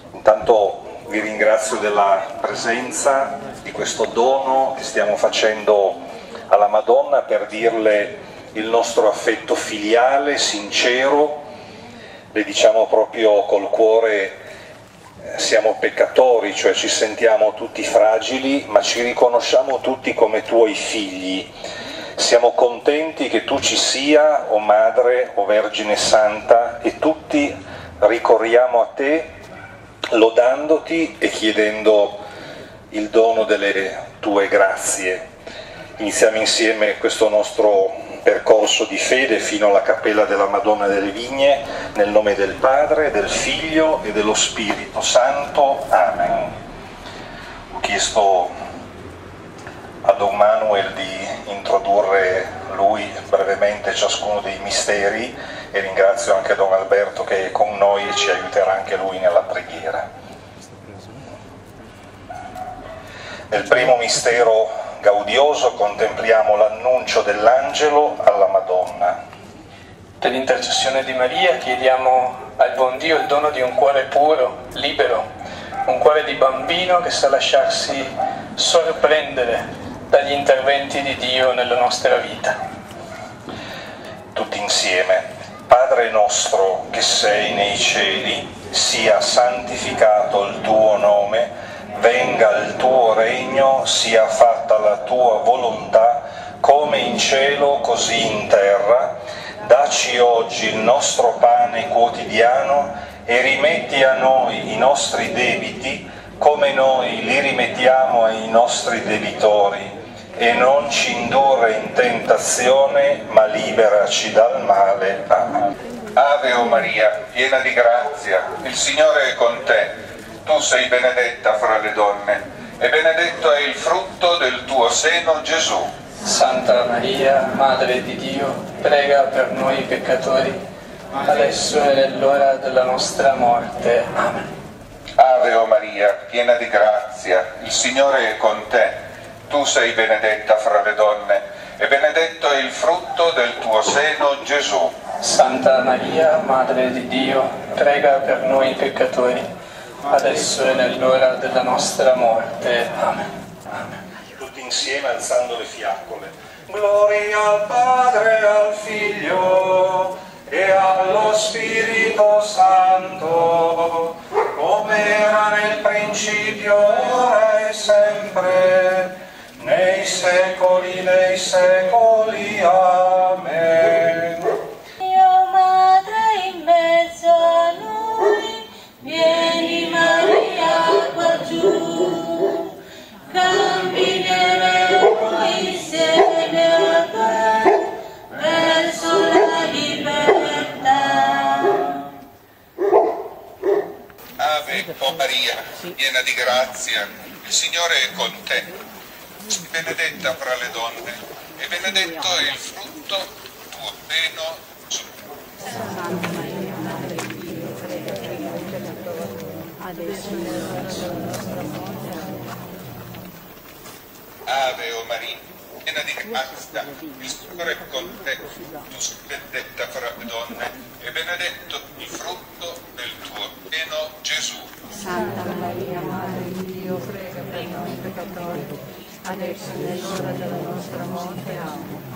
Intanto vi ringrazio della presenza, di questo dono che stiamo facendo alla Madonna per dirle il nostro affetto filiale, sincero. Le diciamo proprio col cuore, siamo peccatori, cioè ci sentiamo tutti fragili, ma ci riconosciamo tutti come tuoi figli. Siamo contenti che tu ci sia, o Madre, o Vergine Santa, e tutti ricorriamo a te lodandoti e chiedendo il dono delle tue grazie. Iniziamo insieme questo nostro percorso di fede fino alla Cappella della Madonna delle Vigne, nel nome del Padre, del Figlio e dello Spirito Santo. Amen. Ho chiesto a Don Manuel di introdurre lui brevemente ciascuno dei misteri e ringrazio anche Don Alberto che è con noi e ci aiuterà anche lui nella preghiera. Nel primo mistero gaudioso contempliamo l'annuncio dell'angelo alla Madonna. Per l'intercessione di Maria chiediamo al buon Dio il dono di un cuore puro, libero, un cuore di bambino che sa lasciarsi sorprendere dagli interventi di Dio nella nostra vita. Tutti insieme. Padre nostro che sei nei cieli, sia santificato il tuo nome, venga il tuo regno, sia fatta la tua volontà, come in cielo così in terra. Dacci oggi il nostro pane quotidiano e rimetti a noi i nostri debiti, come noi li rimettiamo ai nostri debitori. E non ci indurre in tentazione, ma liberaci dal male. Amen. Ave o Maria, piena di grazia, il Signore è con te. Tu sei benedetta fra le donne, e benedetto è il frutto del tuo seno, Gesù. Santa Maria, Madre di Dio, prega per noi peccatori, adesso è l'ora della nostra morte. Amen. Ave o Maria, piena di grazia, il Signore è con te. Tu sei benedetta fra le donne, e benedetto è il frutto del tuo seno, Gesù. Santa Maria, Madre di Dio, prega per noi peccatori, adesso è nell'ora della nostra morte. Amen. Amen. Tutti insieme alzando le fiaccole. Gloria al Padre, al Figlio e allo Spirito Santo, come era nel principio, ora e sempre, nei secoli dei secoli. Amen. Dio Madre in mezzo a noi, vieni Maria qua giù, cammineremo insieme a te verso la libertà. Ave o Maria, piena di grazia, il Signore è con te. Sei benedetta fra le donne, e benedetto è il frutto del tuo seno, Gesù. Santa Maria, Madre di Dio, prega per noi peccatori, adesso è l'ora della nostra morte. Ave o Maria, piena di grazia, il Signore è con te. Tu sei benedetta fra le donne, e benedetto il frutto del tuo seno, Gesù. Santa Maria, Madre di Dio, prega per noi peccatori, adesso è l'ora della nostra morte. Amen.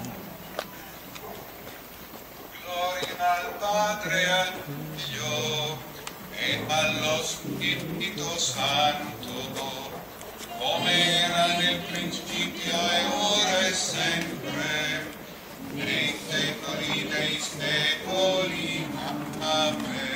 Gloria al Padre, al Figlio e allo Spirito Santo, come era nel principio e ora e sempre, nei secoli dei secoli. Amen.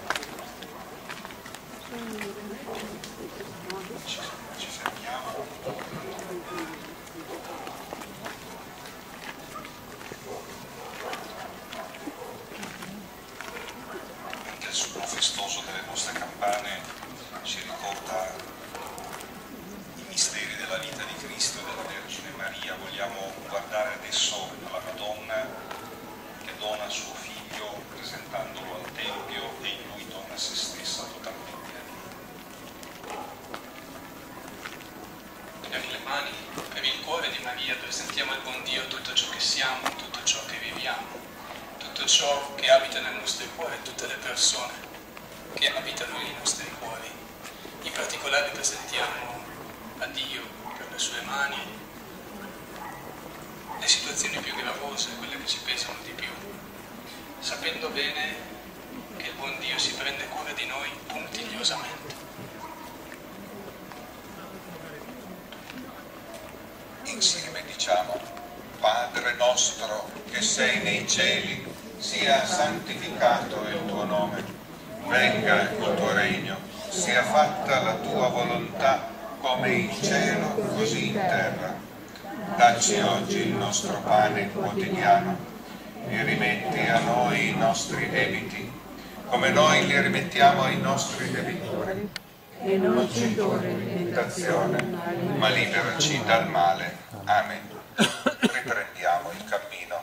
Ci fermiamo. mani, per il cuore di Maria presentiamo al buon Dio tutto ciò che siamo, tutto ciò che viviamo, tutto ciò che abita nel nostro cuore, tutte le persone che abitano nei nostri cuori. In particolare presentiamo a Dio per le sue mani le situazioni più gravose, quelle che ci pesano di più, sapendo bene che il buon Dio si prende cura di noi puntigliosamente. Insieme diciamo: Padre nostro che sei nei cieli, sia santificato il tuo nome, venga il tuo regno, sia fatta la tua volontà come in cielo così in terra. Dacci oggi il nostro pane quotidiano e rimetti a noi i nostri debiti come noi li rimettiamo ai nostri debitori, e non ci indurre in tentazione, ma liberaci dal male. Amen. Riprendiamo il cammino.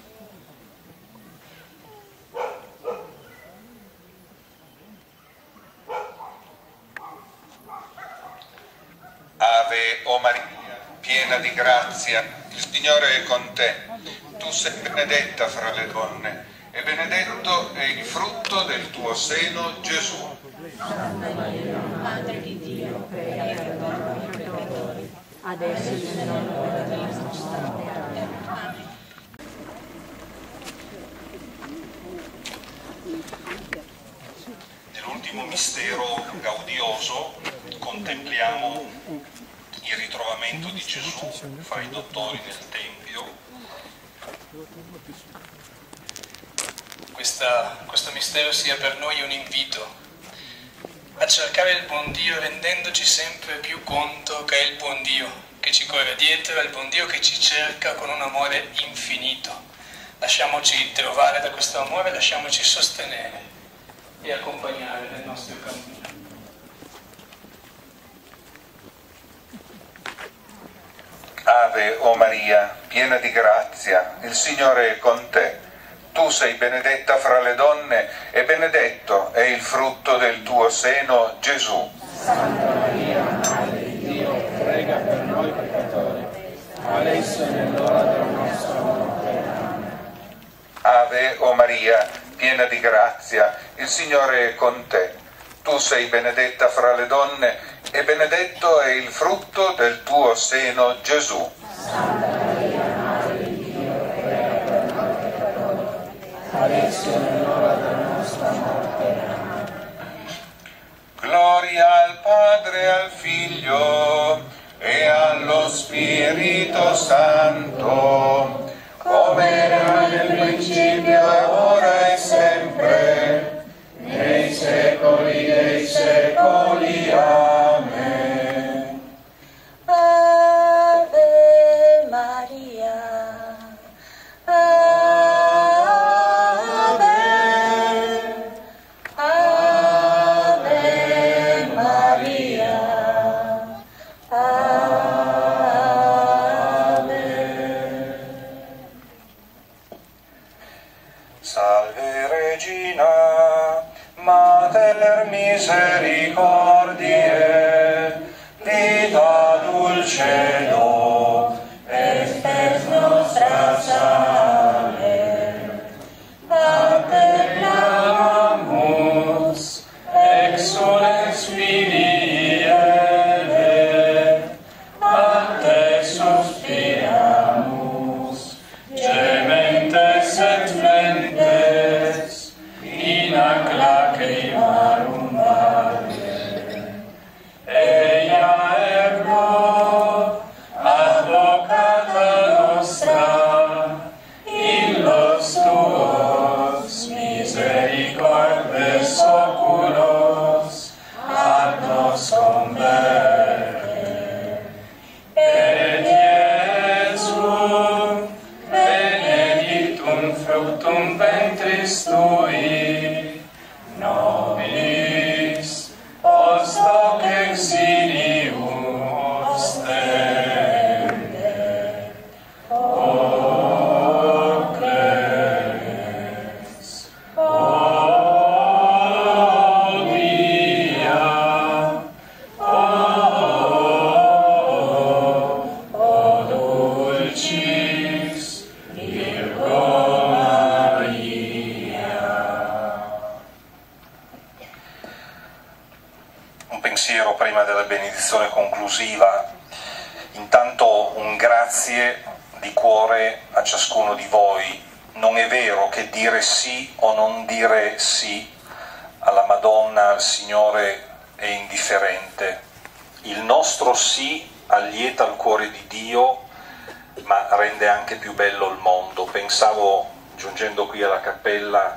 Ave o Maria, piena di grazia, il Signore è con te. Tu sei benedetta fra le donne, e benedetto è il frutto del tuo seno, Gesù. Santa Maria, Madre di Dio, prega per noi peccatori, adesso è nell'ora della nostra morte. Amen. Nell'ultimo mistero gaudioso contempliamo il ritrovamento di Gesù fra i dottori nel Tempio. Questo mistero sia per noi un invito a cercare il buon Dio, rendendoci sempre più conto che è il buon Dio che ci corre dietro, è il buon Dio che ci cerca con un amore infinito. Lasciamoci trovare da questo amore, lasciamoci sostenere e accompagnare nel nostro cammino. Ave o Maria, piena di grazia, il Signore è con te. Tu sei benedetta fra le donne e benedetto è il frutto del tuo seno, Gesù. Santa Maria, Madre di Dio, prega per noi peccatori, adesso è nell'ora della nostra morte. Amen. Ave o Maria, piena di grazia, il Signore è con te. Tu sei benedetta fra le donne e benedetto è il frutto del tuo seno, Gesù. Santa Maria, Madre di Dio, prega per noi peccatori, adesso è nell'ora della nostra morte. Amen. Gloria al Padre, al Figlio e allo Spirito Santo, come era nel principio, ora e sempre, nei secoli dei secoli. Amen. Ave Maria, Ave, Ave Maria, Ave. Salve Regina, Mater misericordiae, vita dulcedo, et spes nostra salve. A te clamamus, exules filii Eve, a te suspiramus, gementes et mentes, in ac lacrimarum vale. Eia ergo, ad conclusiva. Intanto un grazie di cuore a ciascuno di voi. Non è vero che dire sì o non dire sì alla Madonna, al Signore, è indifferente. Il nostro sì allieta il cuore di Dio, ma rende anche più bello il mondo. Pensavo, giungendo qui alla cappella,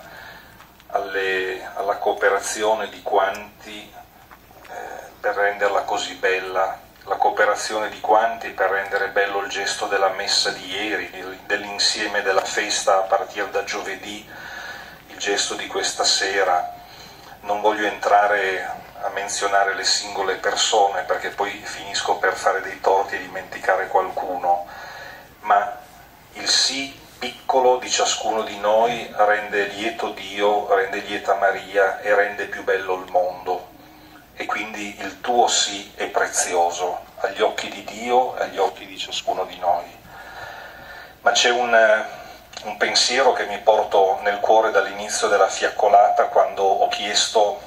alla cooperazione di quanti per renderla così bella, la cooperazione di quanti per rendere bello il gesto della messa di ieri, dell'insieme della festa a partire da giovedì, il gesto di questa sera. Non voglio entrare a menzionare le singole persone perché poi finisco per fare dei torti e dimenticare qualcuno, ma il sì piccolo di ciascuno di noi rende lieto Dio, rende lieta Maria e rende più bello il mondo. E quindi il tuo sì è prezioso agli occhi di Dio e agli occhi di ciascuno di noi. Ma c'è un pensiero che mi porto nel cuore dall'inizio della fiaccolata, quando ho chiesto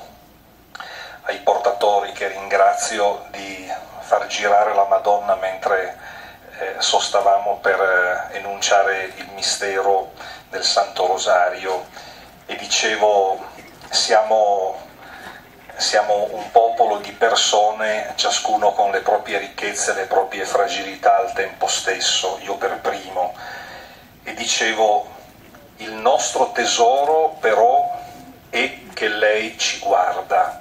ai portatori, che ringrazio, di far girare la Madonna mentre sostavamo per enunciare il mistero del Santo Rosario, e dicevo: siamo un popolo di persone, ciascuno con le proprie ricchezze e le proprie fragilità al tempo stesso, io per primo, e dicevo: il nostro tesoro però è che lei ci guarda.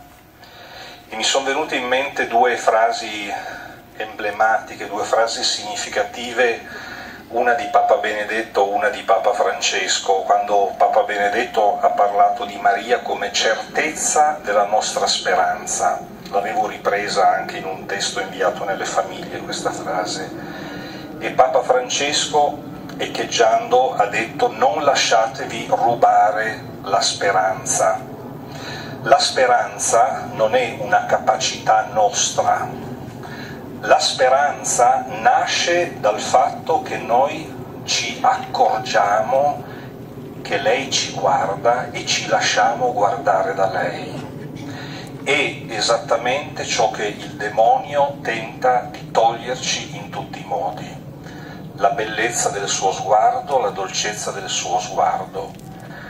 E mi sono venute in mente due frasi emblematiche, due frasi significative, una di Papa Benedetto, una di Papa Francesco, quando Papa Benedetto ha parlato di Maria come certezza della nostra speranza. L'avevo ripresa anche in un testo inviato nelle famiglie, questa frase. E Papa Francesco, echeggiando, ha detto: non lasciatevi rubare la speranza. La speranza non è una capacità nostra. La speranza nasce dal fatto che noi ci accorgiamo che lei ci guarda e ci lasciamo guardare da lei. È esattamente ciò che il demonio tenta di toglierci in tutti i modi. La bellezza del suo sguardo, la dolcezza del suo sguardo.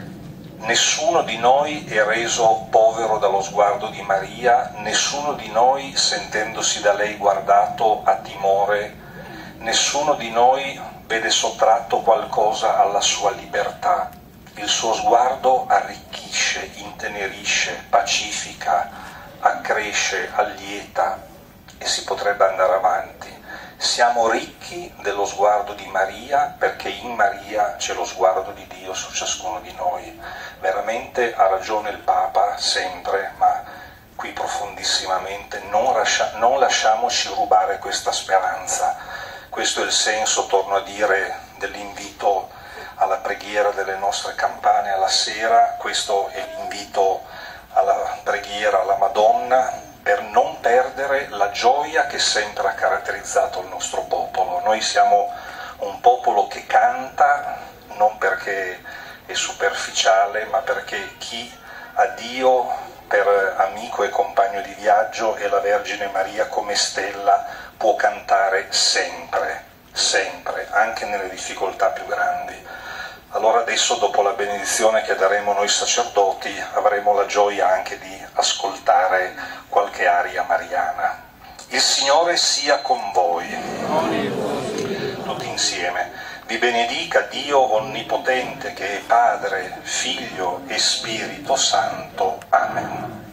Nessuno di noi è reso povero dallo sguardo di Maria, nessuno di noi, sentendosi da lei guardato, ha timore, nessuno di noi vede sottratto qualcosa alla sua libertà. Il suo sguardo arricchisce, intenerisce, pacifica, accresce, allieta, e si potrebbe andare avanti. Siamo ricchi dello sguardo di Maria, perché in Maria c'è lo sguardo di Dio su ciascuno di noi. Veramente ha ragione il Papa sempre, ma qui profondissimamente: non lasciamoci rubare questa speranza. Questo è il senso, torno a dire, dell'invito alla preghiera delle nostre campane alla sera. Questo è l'invito alla preghiera alla Madonna, per non perdere la gioia che sempre ha caratterizzato il nostro popolo. Noi siamo un popolo che canta, non perché è superficiale, ma perché chi ha Dio per amico e compagno di viaggio e la Vergine Maria come stella può cantare sempre, sempre, anche nelle difficoltà più grandi. Allora adesso, dopo la benedizione che daremo noi sacerdoti, avremo la gioia anche di ascoltare qualche aria mariana. Il Signore sia con voi. Tutti insieme. Vi benedica Dio Onnipotente, che è Padre, Figlio e Spirito Santo. Amen.